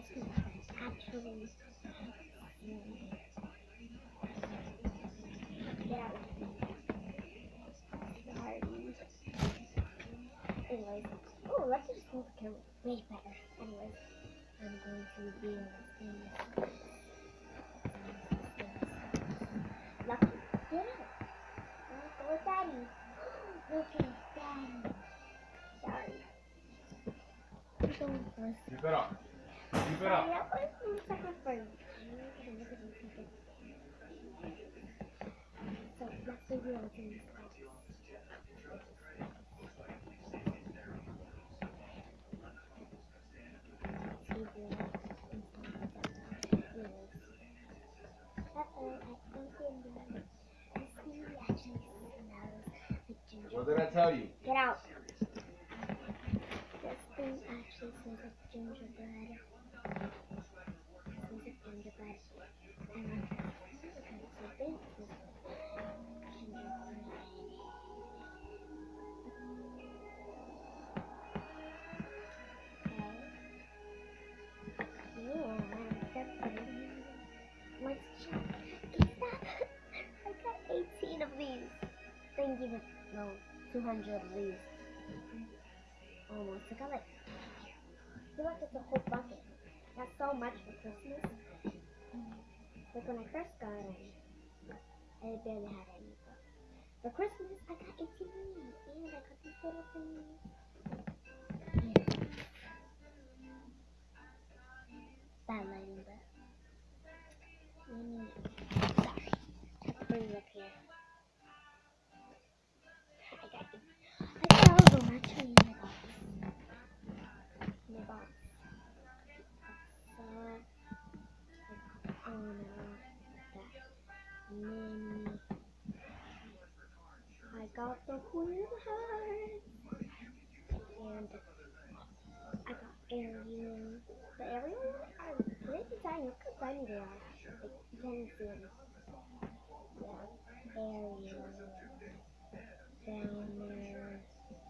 actually get out of party. Anyways, oh, let's just hold the camera way better. Anyways, I'm going to reveal this. Lucky, get out. Go with Daddy. Look at Daddy. Sorry. I'm going first. Keep it up. Keep it Daddy, up. I'm going second first. So, let's reveal things. What did I tell you? Get out. This thing actually smells like gingerbread. It smells like gingerbread. And because it's so big, it smells like gingerbread. Let's check. Get that. I got 18 of these. Then give it, no, 200 of these. Almost. I got like, I feel like it's a whole bucket. That's so much for Christmas. Like when I first got it, I barely had any. But for Christmas, I got 18 of these. And I got these little things. Bad lighting, but let me, sorry, have to bring it up here. I got it. I got all of them actually in my box. In my box. So, oh no, that mini. I got the Queen Heart. And I got Ariel. The Ariel are pretty tiny. Look how tiny they are. Like, you can't even see them. Yeah. Ariel. Banner.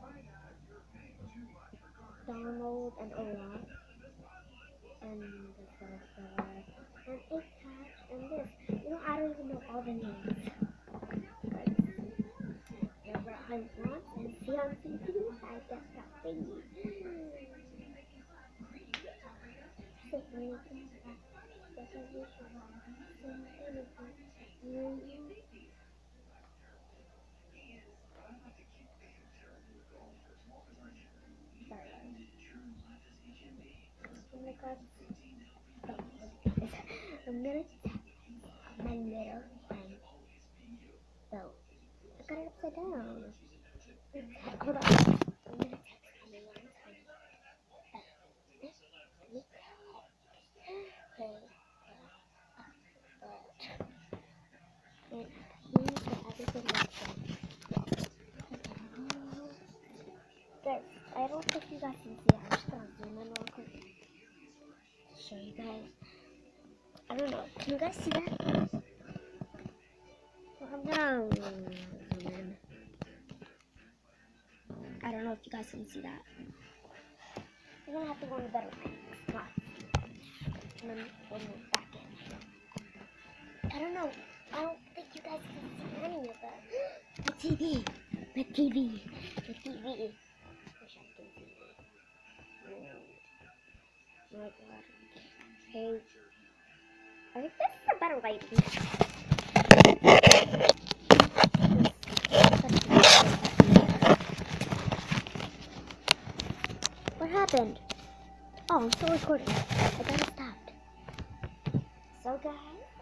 Donald and Olaf. And the Sorcerer. And Itach. And this. You know, I don't even know all the names. But whatever I want. And see on TV, I get that thingy. I'm gonna tap my little friend. So, I got it upside down. Hold on. I'm gonna text me one time. And here's what everything looks like. Guys, I don't think you guys can see it. I'm just gonna zoom in real quick. Show you guys. I don't know. Can you guys see that? Well, I'm gonna zoom in. I don't know if you guys can see that. I'm gonna have to go in a better spot. And then we'll move back in. I don't know. I don't think you guys can see any of that. My TV. My TV. My TV. Wish I could see it. Oh my god. Hey. I think this is a better lighting. What happened? Oh, I'm still recording. I gotta stop. So guys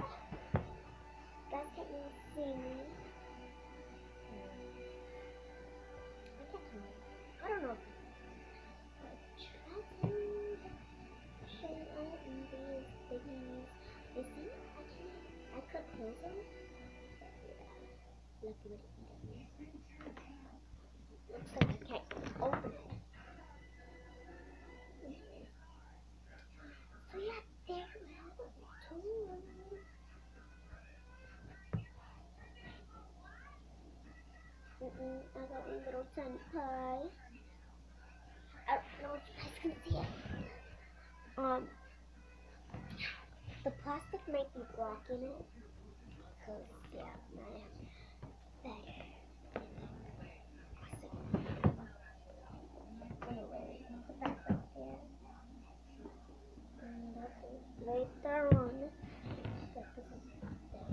can't even see me. I don't know. Show all these things. You see, I could close them. Lucky with it. Looks like I can't open it. So yeah, there we have it. I got a little tiny pie. I don't know if you guys can see it. might be blocking it. Because, yeah, my bag. Anyway, put that right there. And that's it. Later on, let's put this there.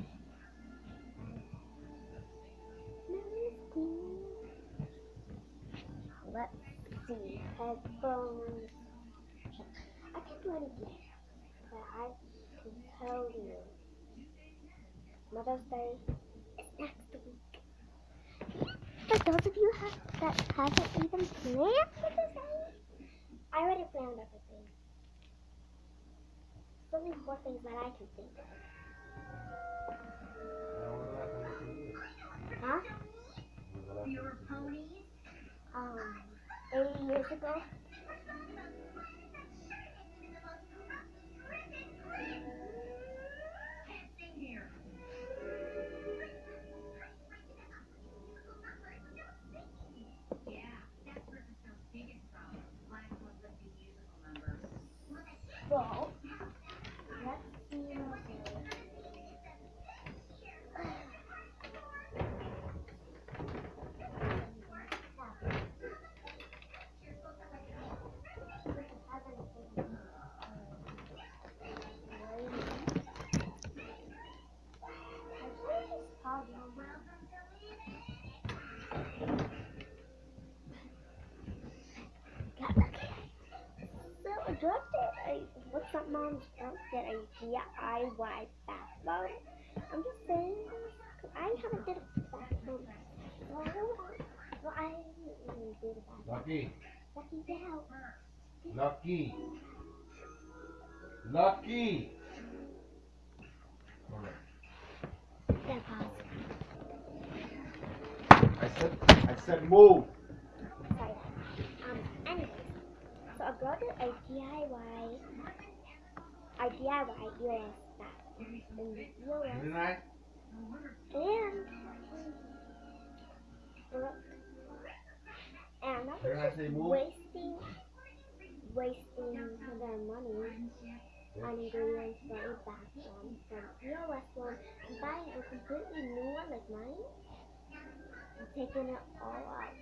Let's see. Headphones. I can't do anything, but I can tell you. Mother's Day is next week. For those of you that haven't even planned Mother's Day, I already planned everything. There's only 4 things that I can think of. Huh? Your ponies? 80 years ago. Well, let's see what what's up, Mom? Don't get a DIY bathroom. I'm just saying, I haven't did a bathroom. Well, I didn't even do the bathroom. Lucky. Lucky, get out. Lucky. Lucky. Alright. Then pause. I said move. Sorry. Anyways, so I brought a DIY EOS bathroom. And the EOS Didn't I? and I'm not Didn't I say move? wasting their money on ingredients for a bathroom from EOS one and buying a completely new one like mine and taking it all out.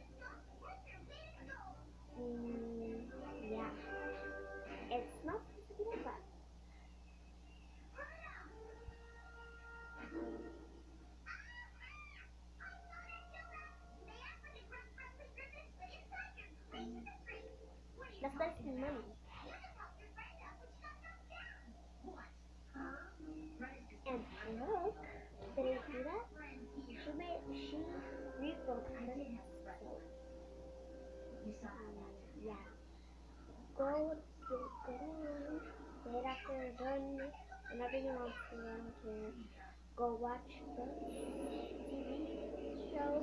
Yeah. It's not supposed to be like that. That's wasting money. And look, did I see that? She refilled it. Yeah. Go on. Right after you're done, whenever you want to, go watch the TV show.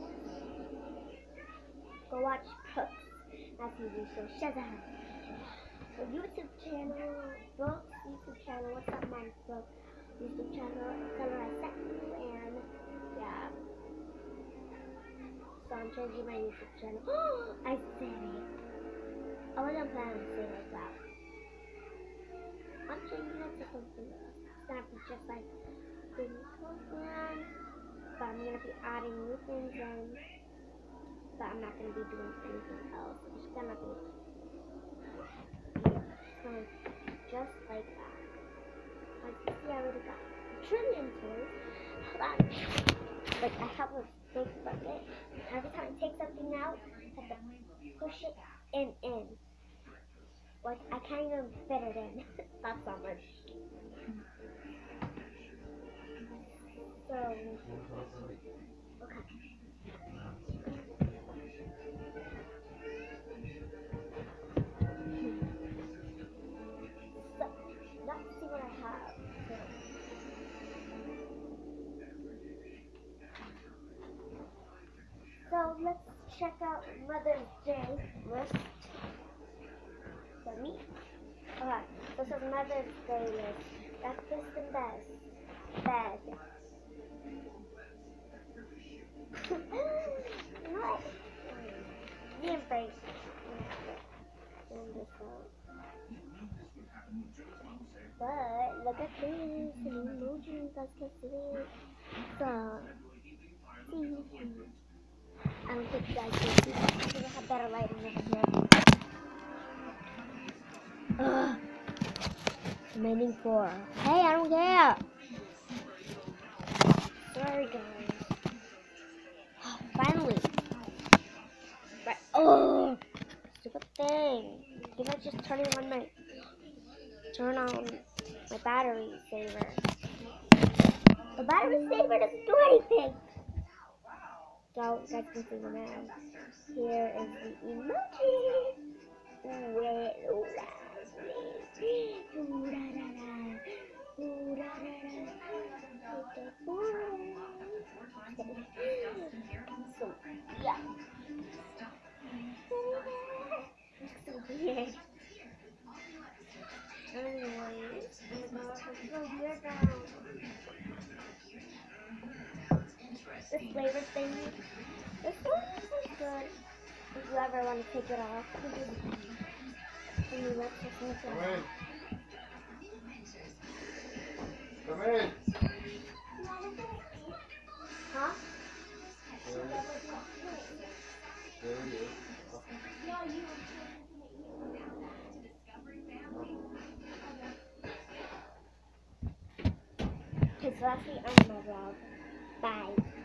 Go watch Brooks, not TV show, Shazam. The YouTube channel, Brooks YouTube channel, what's up, Mom? Brooks YouTube channel, tell her I sent you, and yeah. So I'm changing my YouTube channel. I said it. I wasn't planning to say it like that. I'm changing it to something else. It's gonna be just like the program, but I'm gonna be adding new things in. But I'm not gonna be doing anything else. It's gonna be just like that. Like you see, I already got a trillion toys. Hold on. Like I have a big bucket. Every time I take something out, I have to push it in. Like I can't even fit it in. That's how much. So okay. So let's see what I have. So let's check out Mother's Day list for me. Okay, this is Mother's Day list. Breakfast in bed. No. Being break. And this out. But look at this, an emoji, let's get to this. So, I don't think you guys can see that. I think I have better lighting over here. Ugh. Remaining 4. Hey, I don't care. Sorry, guys. Finally. Right. Oh, stupid thing. You know, just turn on my battery saver. The battery saver doesn't do anything. So, you guys can see the now. Here is the emoji. So, yeah. So weird. Anyways, oh my gosh, it's so weird now. This flavor thing, this one is good. If you ever want to take it off, let's just make it Come off. in. Come in. Huh? There he is. Okay, so that's the end of my vlog. Bye.